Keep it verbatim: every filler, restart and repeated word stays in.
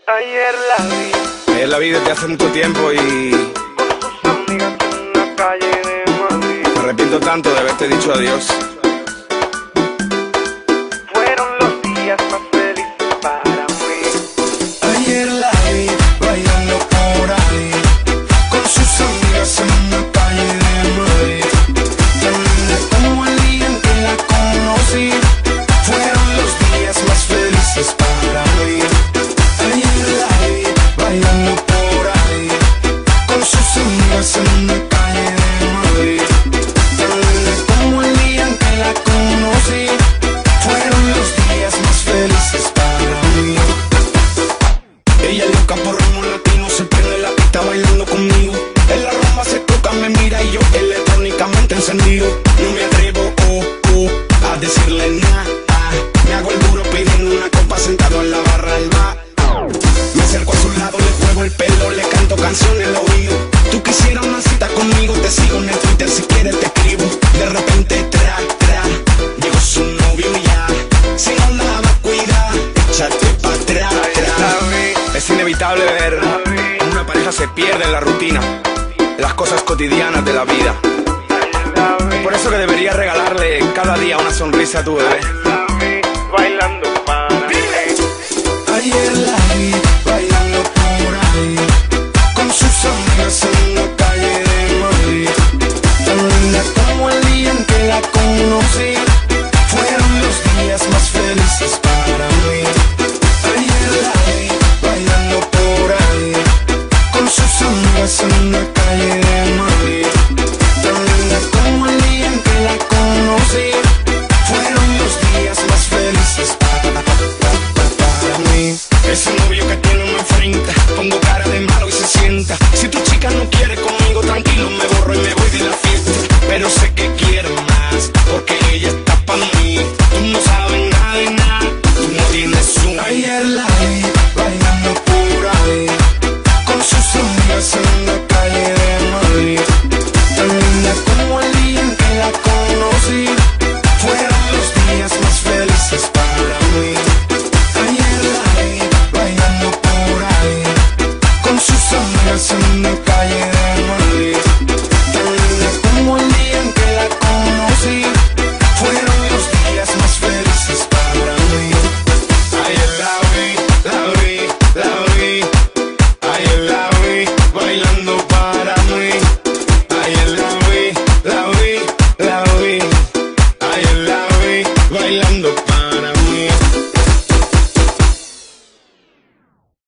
Ayer la vi, Ayer la vi desde hace mucho tiempo y con sus amigas en una calle de Madrid. me arrepiento tanto de haberte dicho adiós. Fueron los días más felices para mí. Ayer la vi bailando por ahí con sus amigas en una calle de Madrid. Tan linda como el día en que la conocí. Fueron los días más felices para mí. Ayer la vi bailando por ahí con sus amigas en una calle de Madrid. Tan linda como el día en que la conocí. Fueron los días más felices para mí. Ella es loca por ritmo latino, se prende la pista bailando conmigo. En la rumba se toca, me mira y yo electrónicamente encendido. No me atrevo, oh, oh, a decirle nada. Me hago el duro pidiendo una copa sentado en la barra del bar. Me acerco a su lado, le juego el pelo, le canto canciones al oído. Tú quisieras una cita conmigo, te sigo en el Twitter, si quieres te escribo. De repente, tra, tra, llegó su novio y ya. Si no la vas a cuidar, échate pa' atrás, atrás. Es inevitable ver cómo una pareja se pierde en la rutina, las cosas cotidianas de la vida. Por eso que deberías regalarle cada día una sonrisa a tu bebé. Ayer la vi bailando para mí. Ayer